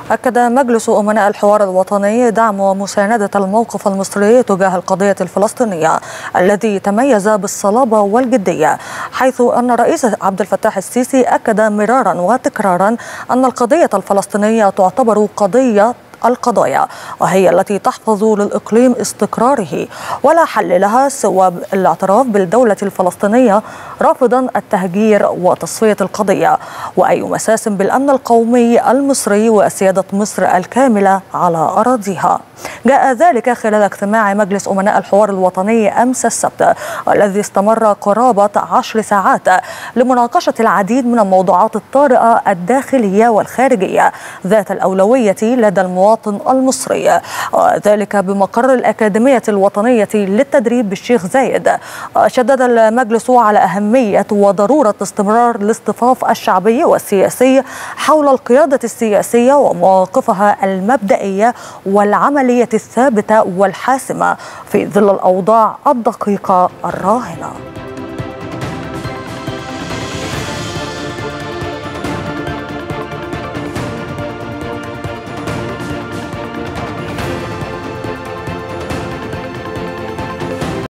أكد مجلس أمناء الحوار الوطني دعم ومساندة الموقف المصري تجاه القضية الفلسطينية الذي تميز بالصلابة والجدية، حيث أن الرئيس عبد الفتاح السيسي أكد مرارا وتكرارا أن القضية الفلسطينية تعتبر القضايا وهي التي تحفظ للإقليم استقراره ولا حل لها سوى الاعتراف بالدولة الفلسطينية، رافضا التهجير وتصفية القضية وأي مساس بالأمن القومي المصري وسيادة مصر الكاملة على أراضيها. جاء ذلك خلال اجتماع مجلس أمناء الحوار الوطني أمس السبت الذي استمر قرابة 10 ساعات لمناقشة العديد من الموضوعات الطارئة الداخلية والخارجية ذات الأولوية لدى المواطن المصري، وذلك بمقر الأكاديمية الوطنية للتدريب بالشيخ زايد. شدد المجلس على أهمية وضرورة استمرار الاصطفاف الشعبي والسياسي حول القيادة السياسية ومواقفها المبدئية والعملية الثابتة والحاسمة في ظل الأوضاع الدقيقة الراهنة.